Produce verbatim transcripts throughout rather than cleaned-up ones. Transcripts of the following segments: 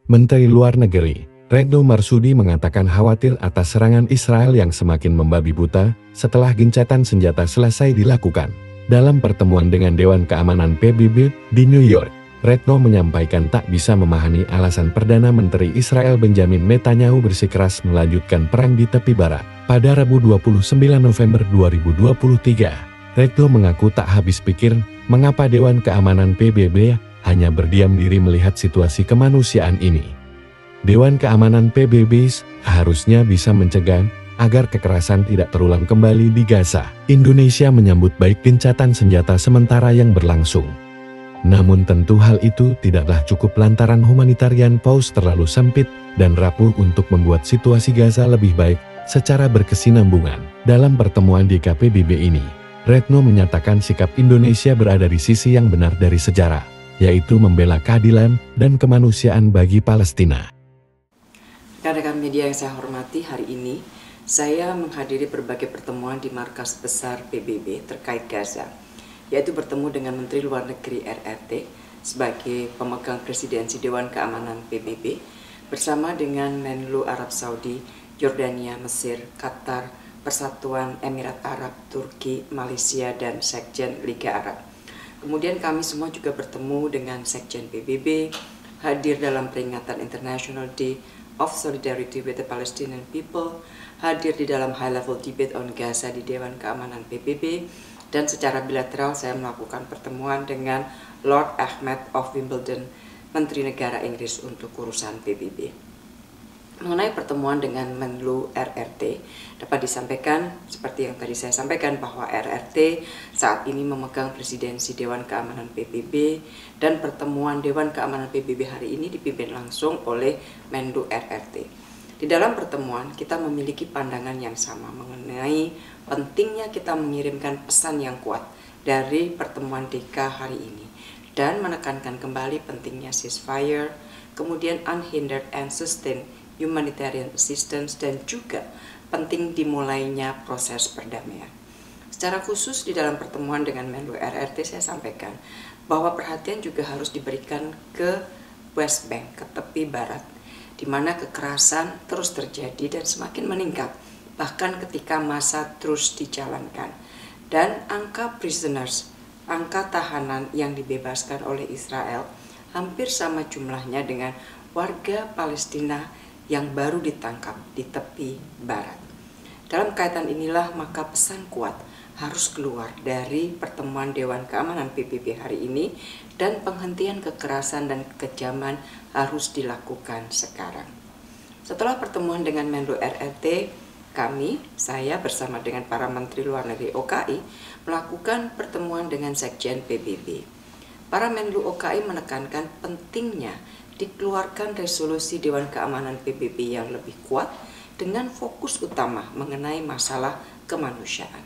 Menteri Luar Negeri Retno Marsudi mengatakan khawatir atas serangan Israel yang semakin membabi buta setelah gencatan senjata selesai dilakukan. Dalam pertemuan dengan Dewan Keamanan P B B di New York, Retno menyampaikan tak bisa memahami alasan Perdana Menteri Israel Benjamin Netanyahu bersikeras melanjutkan perang di tepi barat. Pada Rabu dua puluh sembilan November dua ribu dua puluh tiga, Retno mengaku tak habis pikir mengapa Dewan Keamanan P B B hanya berdiam diri melihat situasi kemanusiaan ini. Dewan Keamanan P B B harusnya bisa mencegah agar kekerasan tidak terulang kembali di Gaza. Indonesia menyambut baik gencatan senjata sementara yang berlangsung. Namun tentu hal itu tidaklah cukup lantaran humanitarian pause terlalu sempit dan rapuh untuk membuat situasi Gaza lebih baik secara berkesinambungan. Dalam pertemuan di K P B B ini, Retno menyatakan sikap Indonesia berada di sisi yang benar dari sejarah, yaitu membela keadilan dan kemanusiaan bagi Palestina. Rekan-rekan media yang saya hormati, hari ini saya menghadiri berbagai pertemuan di markas besar P B B terkait Gaza, yaitu bertemu dengan Menteri Luar Negeri R R T sebagai pemegang presidensi Dewan Keamanan P B B, bersama dengan Menlu Arab Saudi, Yordania, Mesir, Qatar, Persatuan Emirat Arab, Turki, Malaysia, dan Sekjen Liga Arab. Kemudian kami semua juga bertemu dengan Sekjen P B B, hadir dalam peringatan International Day of Solidarity with the Palestinian People, hadir di dalam high-level debate on Gaza di Dewan Keamanan P B B, dan secara bilateral saya melakukan pertemuan dengan Lord Ahmed of Wimbledon, Menteri Negara Inggris untuk urusan P B B. Mengenai pertemuan dengan Menlu R R T, dapat disampaikan seperti yang tadi saya sampaikan bahwa R R T saat ini memegang presidensi Dewan Keamanan P B B, dan pertemuan Dewan Keamanan P B B hari ini dipimpin langsung oleh Menlu R R T. Di dalam pertemuan kita memiliki pandangan yang sama mengenai pentingnya kita mengirimkan pesan yang kuat dari pertemuan D K hari ini dan menekankan kembali pentingnya ceasefire, kemudian unhindered and sustained humanitarian assistance, dan juga penting dimulainya proses perdamaian. Secara khusus di dalam pertemuan dengan Menlu R R T saya sampaikan bahwa perhatian juga harus diberikan ke West Bank, ke tepi barat, di mana kekerasan terus terjadi dan semakin meningkat, bahkan ketika masa terus dijalankan. Dan angka prisoners, angka tahanan yang dibebaskan oleh Israel hampir sama jumlahnya dengan warga Palestina yang baru ditangkap di tepi barat. Dalam kaitan inilah maka pesan kuat harus keluar dari pertemuan Dewan Keamanan P B B hari ini, dan penghentian kekerasan dan kekejaman harus dilakukan sekarang. Setelah pertemuan dengan Menlu R R T, kami, saya bersama dengan para Menteri Luar Negeri O K I melakukan pertemuan dengan Sekjen P B B. Para Menlu O K I menekankan pentingnya dikeluarkan resolusi Dewan Keamanan P B B yang lebih kuat dengan fokus utama mengenai masalah kemanusiaan.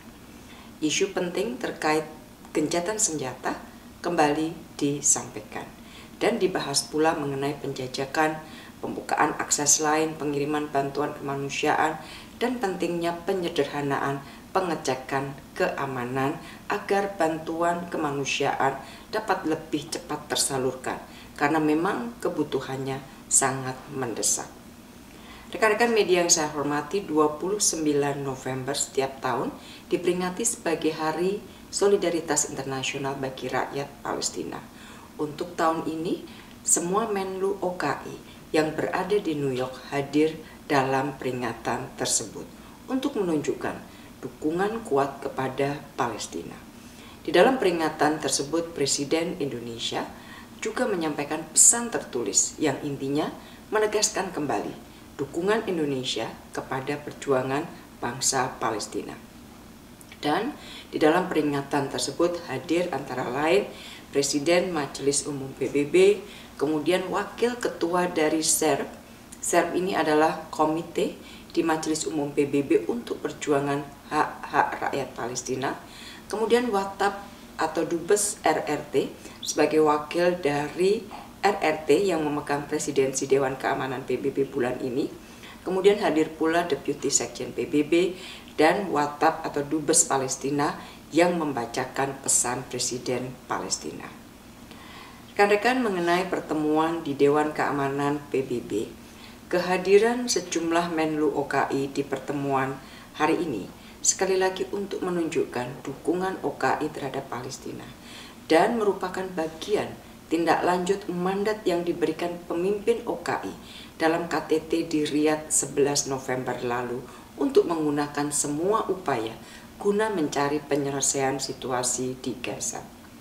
Isu penting terkait gencatan senjata kembali disampaikan dan dibahas pula mengenai penjajakan, pembukaan akses lain, pengiriman bantuan kemanusiaan, dan pentingnya penyederhanaan pengecekan keamanan agar bantuan kemanusiaan dapat lebih cepat tersalurkan, karena memang kebutuhannya sangat mendesak. Rekan-rekan media yang saya hormati, dua puluh sembilan November setiap tahun diperingati sebagai Hari Solidaritas Internasional bagi rakyat Palestina. Untuk tahun ini, semua Menlu O K I yang berada di New York hadir dalam peringatan tersebut untuk menunjukkan dukungan kuat kepada Palestina. Di dalam peringatan tersebut, Presiden Indonesia juga menyampaikan pesan tertulis yang intinya menegaskan kembali dukungan Indonesia kepada perjuangan bangsa Palestina. Dan di dalam peringatan tersebut hadir antara lain Presiden Majelis Umum P B B, kemudian Wakil Ketua dari S E R B. S E R B ini adalah komite di Majelis Umum P B B untuk perjuangan hak-hak rakyat Palestina, kemudian Watap atau Dubes R R T sebagai wakil dari R R T yang memegang presidensi Dewan Keamanan P B B bulan ini, kemudian hadir pula Deputi Sekjen P B B dan Watap atau Dubes Palestina yang membacakan pesan Presiden Palestina. Rekan-rekan, mengenai pertemuan di Dewan Keamanan P B B, kehadiran sejumlah Menlu O K I di pertemuan hari ini sekali lagi untuk menunjukkan dukungan O K I terhadap Palestina dan merupakan bagian tindak lanjut mandat yang diberikan pemimpin O K I dalam K T T di Riyadh sebelas November lalu untuk menggunakan semua upaya guna mencari penyelesaian situasi di Gaza.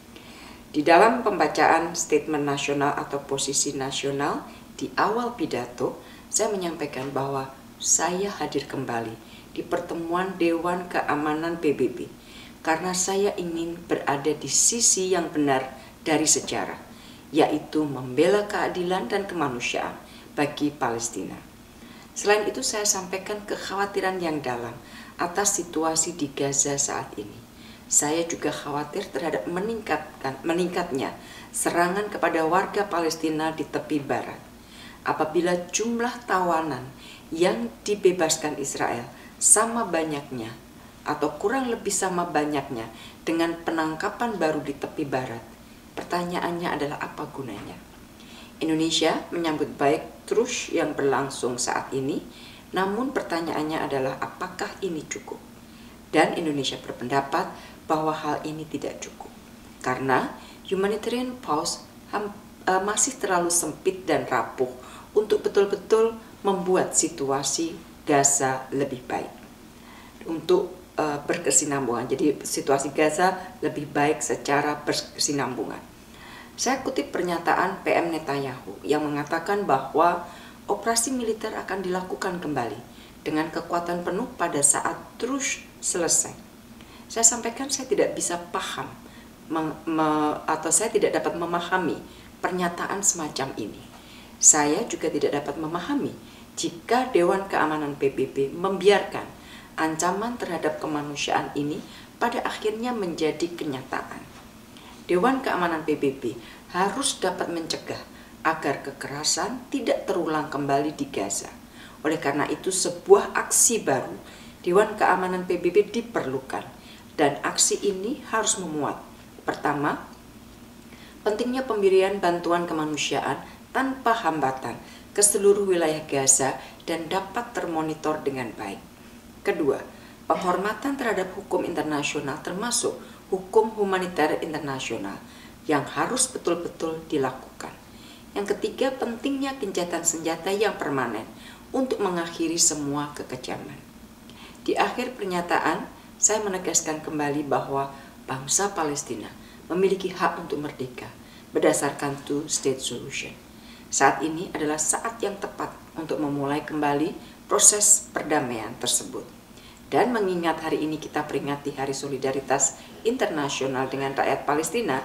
Di dalam pembacaan statement nasional atau posisi nasional di awal pidato, saya menyampaikan bahwa saya hadir kembali di pertemuan Dewan Keamanan P B B karena saya ingin berada di sisi yang benar dari sejarah, yaitu membela keadilan dan kemanusiaan bagi Palestina. Selain itu, saya sampaikan kekhawatiran yang dalam atas situasi di Gaza saat ini. Saya juga khawatir terhadap meningkatkan, meningkatnya serangan kepada warga Palestina di tepi barat. Apabila jumlah tawanan yang dibebaskan Israel sama banyaknya atau kurang lebih sama banyaknya dengan penangkapan baru di tepi barat, pertanyaannya adalah apa gunanya? Indonesia menyambut baik terus yang berlangsung saat ini, namun pertanyaannya adalah apakah ini cukup? Dan Indonesia berpendapat bahwa hal ini tidak cukup karena humanitarian pause ham, uh, masih terlalu sempit dan rapuh untuk betul-betul membuat situasi Gaza lebih baik untuk uh, berkesinambungan. Jadi situasi Gaza lebih baik secara berkesinambungan. Saya kutip pernyataan P M Netanyahu yang mengatakan bahwa operasi militer akan dilakukan kembali dengan kekuatan penuh pada saat terus selesai. Saya sampaikan saya tidak bisa paham me, me, atau saya tidak dapat memahami pernyataan semacam ini. Saya juga tidak dapat memahami jika Dewan Keamanan P B B membiarkan ancaman terhadap kemanusiaan ini pada akhirnya menjadi kenyataan. Dewan Keamanan P B B harus dapat mencegah agar kekerasan tidak terulang kembali di Gaza. Oleh karena itu, sebuah aksi baru Dewan Keamanan P B B diperlukan. Dan aksi ini harus memuat, pertama, pentingnya pemberian bantuan kemanusiaan tanpa hambatan ke seluruh wilayah Gaza dan dapat termonitor dengan baik. Kedua, penghormatan terhadap hukum internasional termasuk hukum humaniter internasional yang harus betul-betul dilakukan. Yang ketiga, pentingnya gencatan senjata yang permanen untuk mengakhiri semua kekejaman. Di akhir pernyataan, saya menegaskan kembali bahwa bangsa Palestina memiliki hak untuk merdeka berdasarkan two-state solution. Saat ini adalah saat yang tepat untuk memulai kembali proses perdamaian tersebut. Dan mengingat hari ini kita peringati Hari Solidaritas Internasional dengan rakyat Palestina,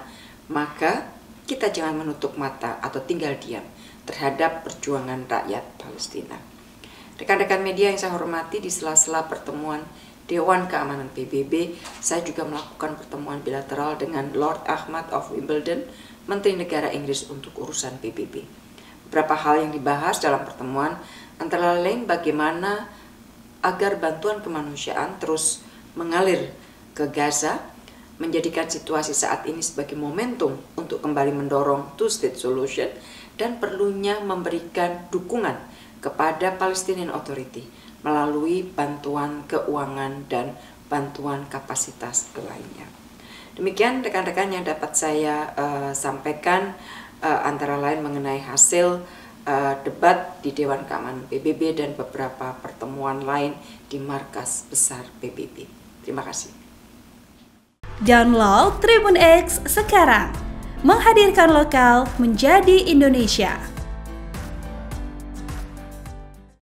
maka kita jangan menutup mata atau tinggal diam terhadap perjuangan rakyat Palestina. Rekan-rekan media yang saya hormati, di sela-sela pertemuan Dewan Keamanan P B B, saya juga melakukan pertemuan bilateral dengan Lord Ahmad of Wimbledon, Menteri Negara Inggris untuk urusan P B B. Beberapa hal yang dibahas dalam pertemuan antara lain bagaimana agar bantuan kemanusiaan terus mengalir ke Gaza, menjadikan situasi saat ini sebagai momentum untuk kembali mendorong two-state solution, dan perlunya memberikan dukungan kepada Palestinian Authority melalui bantuan keuangan dan bantuan kapasitas lainnya. Demikian rekan-rekan yang dapat saya uh, sampaikan, uh, antara lain mengenai hasil uh, debat di Dewan Keamanan P B B dan beberapa pertemuan lain di markas besar P B B. Terima kasih. Download Tribun X sekarang, menghadirkan lokal menjadi Indonesia.